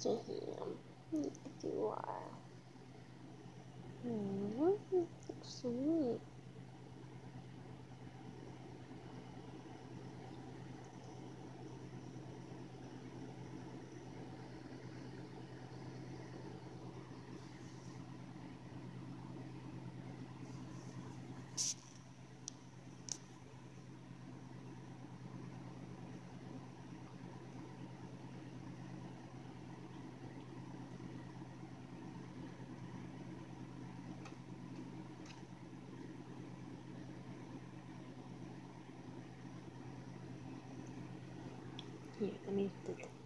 to him. Yes, you are. Sweet. Here, let me do it.